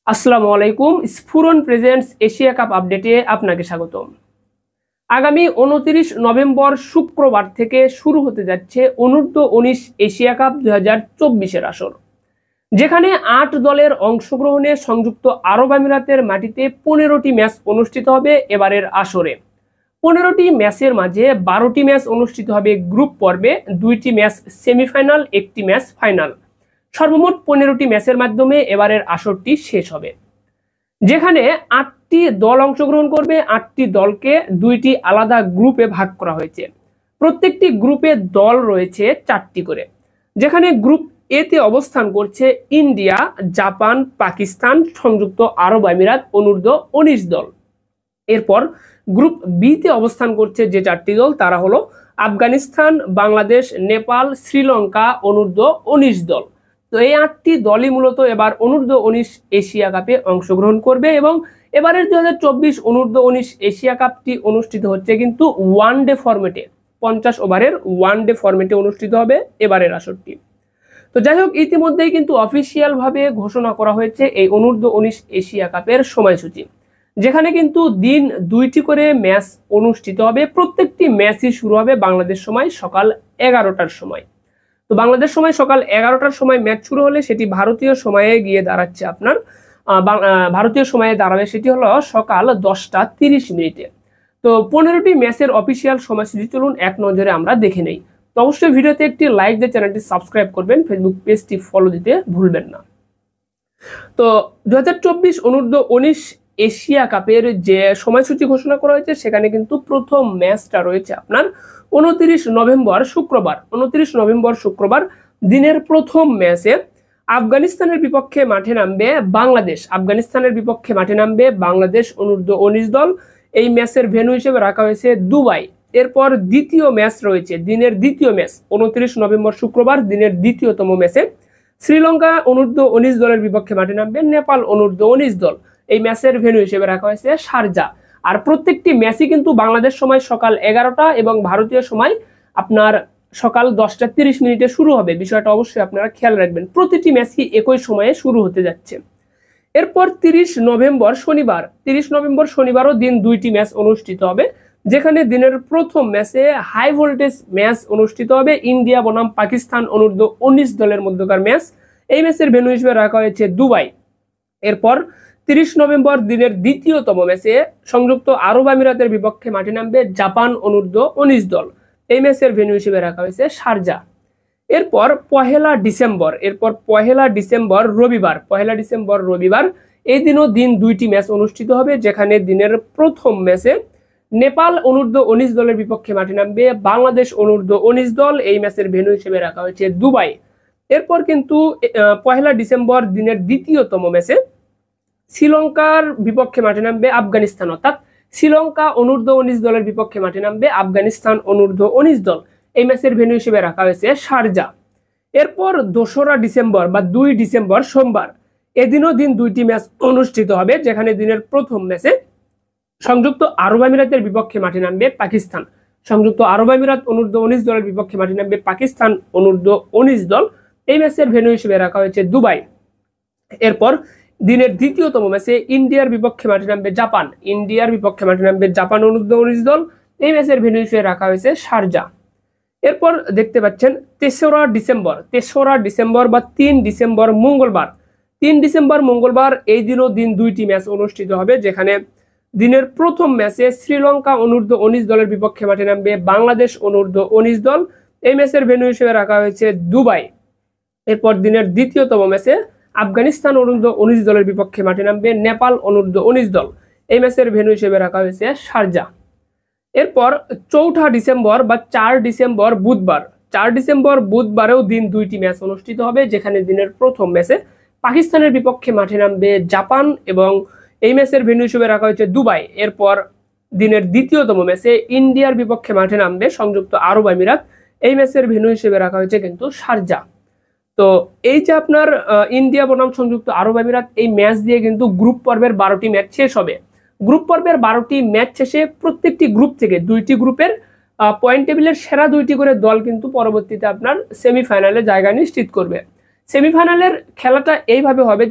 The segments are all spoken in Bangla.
আসসালামু আলাইকুম। স্ফুরন প্রেজেন্টস এশিয়া কাপ আপডেটে আপনাকে স্বাগতম। আগামী 29 নভেম্বর শুক্রবার থেকে শুরু হতে যাচ্ছে অনূর্ধ্ব-19 এশিয়া কাপ 2024-এর আসর, যেখানে 8 দলের অংশগ্রহণে সংযুক্ত আরব আমিরাতের মাটিতে 15টি ম্যাচ অনুষ্ঠিত হবে। এবারের আসরে 15টি ম্যাচের মাঝে 12টি ম্যাচ অনুষ্ঠিত হবে গ্রুপ পর্বে, 2টি ম্যাচ সেমিফাইনাল, 1টি ম্যাচ ফাইনাল। সর্বমোট 15টি ম্যাচের মাধ্যমে এবারের আসরটি শেষ হবে, যেখানে 8টি দল অংশগ্রহণ করবে। 8টি দলকে 2টি আলাদা গ্রুপে ভাগ করা হয়েছে। প্রত্যেকটি গ্রুপে দল রয়েছে 4টি করে, যেখানে গ্রুপ এতে অবস্থান করছে ইন্ডিয়া, জাপান, পাকিস্তান, সংযুক্ত আরব আমিরাত, অনূর্ধ্ব-19 দল। এরপর গ্রুপ বিতে অবস্থান করছে যে 4টি দল, তারা হলো আফগানিস্তান, বাংলাদেশ, নেপাল, শ্রীলঙ্কা, অনূর্ধ্ব-19 দল। তো এই 8টি দলই মূলত এবার অনূর্ধ্ব-19 এশিয়া কাপে অংশগ্রহণ করবে এবং এবারের 2024 অনূর্ধ্ব-19 এশিয়া কাপটি অনুষ্ঠিত হচ্ছে কিন্তু ওয়ানডে ফরম্যাটে, 50 ওভারের ওয়ানডে ফরম্যাটে অনুষ্ঠিত হবে এবারের আসরটি। তো যাই হোক, ইতিমধ্যেই কিন্তু অফিসিয়াল ভাবে ঘোষণা করা হয়েছে এই অনূর্ধ্ব-19 এশিয়া কাপের সময়সূচি, যেখানে কিন্তু দিন 2টি করে ম্যাচ অনুষ্ঠিত হবে। প্রত্যেকটি ম্যাচই শুরু হবে বাংলাদেশ সময় সকাল 11টার সময়। তো বাংলাদেশ সময় সকাল 11টার সময় ম্যাচ শুরু হলে সেটি ভারতীয় সময়ে গিয়ে দাঁড়াচ্ছে আপনার ভারতীয় সময়ে দাঁড়াবে সেটি হলো সকাল 10টা 30 মিনিটে। তো 15টি ম্যাচের অফিসিয়াল সময়সূচি চলুন এক নজরে আমরা দেখে নেই। তো অবশ্যই ভিডিওতে একটি লাইক দিয়ে চ্যানেলটি সাবস্ক্রাইব করবেন, ফেসবুক পেজটি ফলো দিতে ভুলবেন না। তো 2024 অনূর্ধ্ব-19 এশিয়া কাপের যে সময়সূচি ঘোষণা করা হয়েছে সেখানে কিন্তু প্রথম ম্যাচটা রয়েছে আপনার 29 নভেম্বর শুক্রবার দিনের প্রথম ম্যাচে আফগানিস্তানের বিপক্ষে মাঠে নামবে বাংলাদেশ অনূর্ধ্ব-19 দল। এই ম্যাচের ভেন্যু হিসেবে রাখা হয়েছে দুবাই। এরপর দ্বিতীয় ম্যাচ রয়েছে, দিনের দ্বিতীয় ম্যাচ 29 নভেম্বর শুক্রবার দিনের দ্বিতীয়তম ম্যাচে শ্রীলঙ্কা অনূর্ধ্ব-19 দলের বিপক্ষে মাঠে নামবে নেপাল অনূর্ধ্ব-19 দল। এই ম্যাচের ভেন্যু হিসেবে রাখা হয়েছে শারজা। আর প্রত্যেকটি ম্যাচই কিন্তু বাংলাদেশ সময় সকাল 11টা এবং ভারতীয় সময় আপনার সকাল 10টা 30 মিনিটে শুরু হবে। বিষয়টা অবশ্যই আপনারা খেয়াল রাখবেন, প্রতিটি ম্যাচই একই সময়ে শুরু হতে যাচ্ছে। এরপর 30 নভেম্বর শনিবারও দিন 2টি ম্যাচ অনুষ্ঠিত হবে, যেখানে দিনের প্রথম ম্যাচে হাই ভোল্টেজ ম্যাচ অনুষ্ঠিত হবে ইন্ডিয়া বনাম পাকিস্তান অনূর্ধ্ব-19 দলের মধ্যকার ম্যাচ। এই ম্যাচের ভেন্যু হিসেবে রাখা হয়েছে দুবাই। এরপর 30 নভেম্বর দিনের দ্বিতীয়তম ম্যাচে সংযুক্ত আরব আমিরাতের বিপক্ষে মাঠে নামবে জাপান অনূর্ধ্ব-19 দল। এই ম্যাচের ভেন্যু হিসেবে রাখা হয়েছে শারজা। এরপর পহেলা ডিসেম্বর রবিবার এই দিনও দিন 2টি ম্যাচ অনুষ্ঠিত হবে, যেখানে দিনের প্রথম ম্যাচে নেপাল অনূর্ধ্ব-19 দলের বিপক্ষে মাঠে নামবে বাংলাদেশ অনূর্ধ্ব-19 দল। এই ম্যাচের ভেন্যু হিসেবে রাখা হয়েছে দুবাই। এরপর কিন্তু পহেলা ডিসেম্বর দিনের দ্বিতীয়তম ম্যাচে শ্রীলঙ্কার বিপক্ষে মাঠে নামবে আফগানিস্তান, অর্থাৎ শ্রীলঙ্কা অনূর্ধ্ব-19 দলের বিপক্ষে মাঠে নামবে আফগানিস্তান অনূর্ধ্ব-19 দল। এই ম্যাচের ভেন্যু হিসেবে রাখা হয়েছে শারজা। এরপর 2রা ডিসেম্বর বা 2 ডিসেম্বর সোমবার এদিনও দিন 2টি ম্যাচ অনুষ্ঠিত হবে, যেখানে দিনের প্রথম ম্যাচে সংযুক্ত আরব আমিরাতের বিপক্ষে মাঠে নামবে পাকিস্তান। সংযুক্ত আরব আমিরাত অনূর্ধ্ব-19 দলের বিপক্ষে মাঠে নামবে পাকিস্তান অনূর্ধ্ব-19 দল। এই ম্যাচের ভেন্যু হিসেবে রাখা হয়েছে দুবাই। এরপর দিনের দ্বিতীয়তম ম্যাচে ইন্ডিয়ার বিপক্ষে মাঠে নামবে জাপান অনূর্ধ্ব-19 দল। এই ম্যাচের ভেন্যু হিসেবে রাখা হয়েছে শারজা। এরপর দেখতে পাচ্ছেন 3রা ডিসেম্বর বা 3 ডিসেম্বর মঙ্গলবার এই দিনও দিন 2টি ম্যাচ অনুষ্ঠিত হবে, যেখানে দিনের প্রথম ম্যাচে শ্রীলঙ্কা অনূর্ধ্ব-19 দলের বিপক্ষে মাঠে নামবে বাংলাদেশ অনূর্ধ্ব-19 দল। এই ম্যাচের ভেন্যু হিসেবে রাখা হয়েছে দুবাই। এরপর দিনের দ্বিতীয়তম ম্যাচে আফগানিস্তান অনূর্ধ্ব-19 দলের বিপক্ষে মাঠে নামবে নেপাল অনূর্ধ্ব-19 দল। এই ম্যাচের ভেন্যু হিসেবে রাখা হয়েছে শারজা। এরপর 4ঠা ডিসেম্বর বা 4 ডিসেম্বর বুধবারেও দিন 2টি ম্যাচ অনুষ্ঠিত হবে, যেখানে দিনের প্রথম ম্যাচে পাকিস্তানের বিপক্ষে মাঠে নামবে জাপান এবং এই ম্যাচের ভেন্যু হিসেবে রাখা হয়েছে দুবাই। এরপর দিনের দ্বিতীয়তম ম্যাচে ইন্ডিয়ার বিপক্ষে মাঠে নামবে সংযুক্ত আরব আমিরাত। এই ম্যাচের ভেন্যু হিসেবে রাখা হয়েছে কিন্তু শারজা। তো এই যে আপনার ইন্ডিয়া বনাম সংযুক্ত আরব আমিরাত, এই ম্যাচ দিয়ে কিন্তু গ্রুপ পর্বের 12টি ম্যাচ শেষ হবে। গ্রুপ পর্বের 12টি ম্যাচ শেষে প্রত্যেকটি গ্রুপ থেকে 2টি গ্রুপের পয়েন্ট টেবিলের সেরা 2টি করে দল কিন্তু পরবর্তীতে আপনার সেমিফাইনালে জায়গা নিশ্চিত করবে। সেমিফাইনালের খেলাটা এইভাবে হবে যে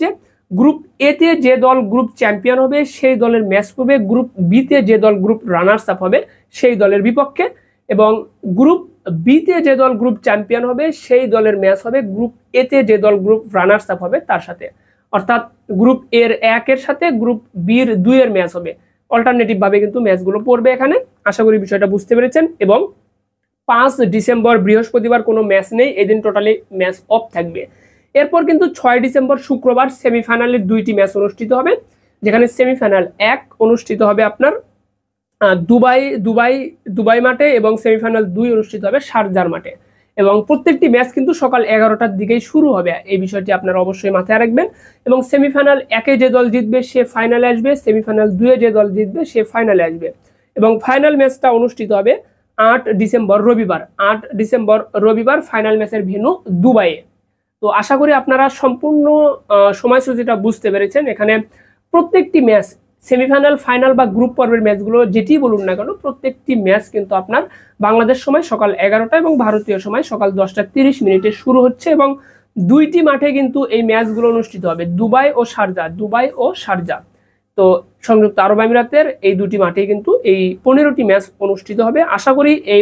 গ্রুপ এ তে যে দল গ্রুপ চ্যাম্পিয়ন হবে সেই দলের ম্যাচ করবে গ্রুপ বি তে যে দল গ্রুপ রানার্স আপ হবে সেই দলের বিপক্ষে, এবং গ্রুপ বি তে যে দল গ্রুপ চ্যাম্পিয়ন হবে সেই দলের ম্যাচ হবে গ্রুপ এ তে যে দল গ্রুপ রানার্স আপ হবে তার সাথে। অর্থাৎ গ্রুপ এর 1 এর সাথে গ্রুপ বি এর 2 এর ম্যাচ হবে, অল্টারনেটিভ ভাবে কিন্তু ম্যাচগুলো পড়বে এখানে। আশা করি বিষয়টা বুঝতে পেরেছেন। এবং 5 ডিসেম্বর বৃহস্পতিবার কোনো ম্যাচ নেই, এদিন টোটালি ম্যাচ অফ থাকবে। এরপর কিন্তু 6 ডিসেম্বর শুক্রবার সেমিফাইনালের 2টি ম্যাচ অনুষ্ঠিত হবে, যেখানে সেমিফাইনাল 1 অনুষ্ঠিত হবে আপনার দুবাই দুবাই দুবাই মাঠে এবং সেমিফাইনাল 2 অনুষ্ঠিত হবে শারজার মাঠে। এবং প্রত্যেকটি ম্যাচ কিন্তু সকাল 11টার দিকেই শুরু হবে, এই বিষয়টি আপনারা অবশ্যই মাথায় রাখবেন। এবং সেমিফাইনাল 1-এ যে দল জিতবে সে ফাইনালে আসবে, সেমিফাইনাল 2-এ যে দল জিতবে সে ফাইনালে আসবে। এবং ফাইনাল ম্যাচটা অনুষ্ঠিত হবে 8 ডিসেম্বর রবিবার। 8 ডিসেম্বর রবিবার ফাইনাল ম্যাচের ভেন্যু দুবাইয়ে। তো আশা করি আপনারা সম্পূর্ণ সময়সূচিটা বুঝতে পেরেছেন। এখানে প্রত্যেকটি ম্যাচ সেমিফাইনাল, ফাইনাল বা গ্রুপ পর্বের ম্যাচগুলো যেটি বলুন না কেন, প্রত্যেকটি ম্যাচ কিন্তু আপনার বাংলাদেশ সময় সকাল 11টা এবং ভারতীয় সময় সকাল 10:30 শুরু হচ্ছে। এবং 2টি মাঠে কিন্তু এই ম্যাচগুলো অনুষ্ঠিত হবে, দুবাই ও শারজা। তো সংযুক্ত আরব আমিরাতের এই 2টি মাঠেই কিন্তু এই 15টি ম্যাচ অনুষ্ঠিত হবে। আশা করি এই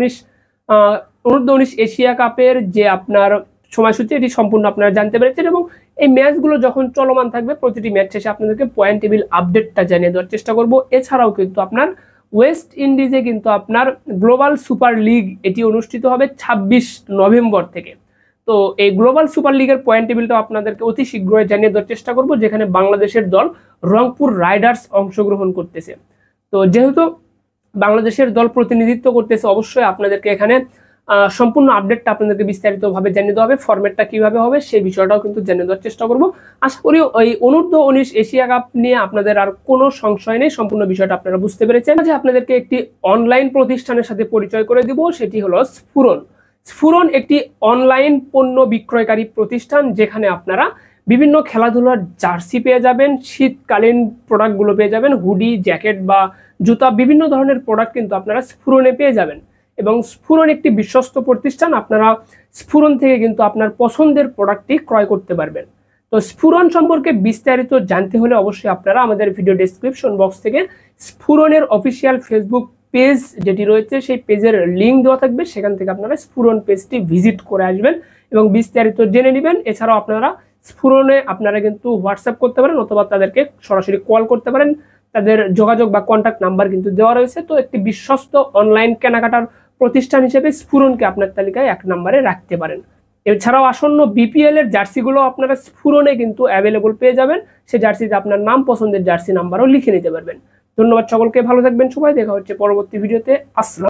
অনূর্ধ্ব-19 এশিয়া কাপের যে আপনার সময়সূচি এটি সম্পূর্ণ আপনারা জানতে পেরেছেন। এবং এই ম্যাচগুলো যখন চলমান থাকবে প্রতিটি ম্যাচ শেষে আপনাদেরকে পয়েন্ট টেবিল আপডেটটা জানিয়ে দেওয়ার চেষ্টা করব। এছাড়াও কিন্তু আপনার ওয়েস্ট ইন্ডিজে কিন্তু আপনার গ্লোবাল সুপার লিগ এটি অনুষ্ঠিত হবে 26 নভেম্বর থেকে। তো এই গ্লোবাল সুপার লিগের পয়েন্ট টেবিলটাও আপনাদেরকে অতি শীঘ্রই জানিয়ে দেওয়ার চেষ্টা করব, যেখানে বাংলাদেশের দল রংপুর রাইডার্স অংশগ্রহণ করতেছে। তো যেহেতু বাংলাদেশের দল প্রতিনিধিত্ব করতেছে, অবশ্যই আপনাদেরকে এখানে সম্পূর্ণ আপডেটটা আপনাদেরকে বিস্তারিতভাবে জানিয়ে দেওয়া হবে। ফরম্যাটটা কিভাবে হবে সেই বিষয়টাও কিন্তু জানিয়ে দেওয়ার চেষ্টা করব। আশা করি ওই অনূর্ধ্ব-19 এশিয়া কাপ নিয়ে আপনাদের আর কোনো সংশয় নেই, সম্পূর্ণ বিষয়টা আপনারা বুঝতে পেরেছেন। যে আপনাদেরকে একটি অনলাইন প্রতিষ্ঠানের সাথে পরিচয় করে দিব, সেটি হলো স্ফুরন। স্ফুরন একটি অনলাইন পণ্য বিক্রয়কারী প্রতিষ্ঠান, যেখানে আপনারা বিভিন্ন খেলাধুলার জার্সি পেয়ে যাবেন, শীতকালীন প্রোডাক্টগুলো পেয়ে যাবেন, হুডি, জ্যাকেট বা জুতা, বিভিন্ন ধরনের প্রোডাক্ট কিন্তু আপনারা স্ফুরনে পেয়ে যাবেন। এবং স্ফুরন একটি বিশ্বস্ত প্রতিষ্ঠান, আপনারা স্ফুরন থেকে কিন্তু আপনার পছন্দের প্রোডাক্টটি ক্রয় করতে পারবেন। তো স্ফুরন সম্পর্কে বিস্তারিত জানতে হলে অবশ্যই আপনারা আমাদের ভিডিও ডেসক্রিপশন বক্স থেকে স্ফুরনের অফিসিয়াল ফেসবুক পেজ যেটি রয়েছে সেই পেজের লিঙ্ক দেওয়া থাকবে, সেখান থেকে আপনারা স্ফুরন পেজটি ভিজিট করে আসবেন এবং বিস্তারিত জেনে নেবেন। এছাড়াও আপনারা স্ফুরনে আপনারা কিন্তু হোয়াটসঅ্যাপ করতে পারেন অথবা তাদেরকে সরাসরি কল করতে পারেন, তাদের যোগাযোগ বা কন্ট্যাক্ট নাম্বার কিন্তু দেওয়া রয়েছে। তো একটি বিশ্বস্ত অনলাইন কেনাকাটার প্রতিষ্ঠান হিসেবে স্ফুরনকে আপনার তালিকায় 1 নম্বরে রাখতে পারেন। এছাড়াও আসন্ন বিপিএল এর জার্সিগুলো আপনারা স্ফুরনে কিন্তু অ্যাভেলেবল পেয়ে যাবেন, সেই জার্সিতে আপনার নাম, পছন্দের জার্সি নাম্বারও লিখে নিতে পারবেন। ধন্যবাদ সকলকে, ভালো থাকবেন সবাই, দেখা হচ্ছে পরবর্তী ভিডিওতে। আসসালাম।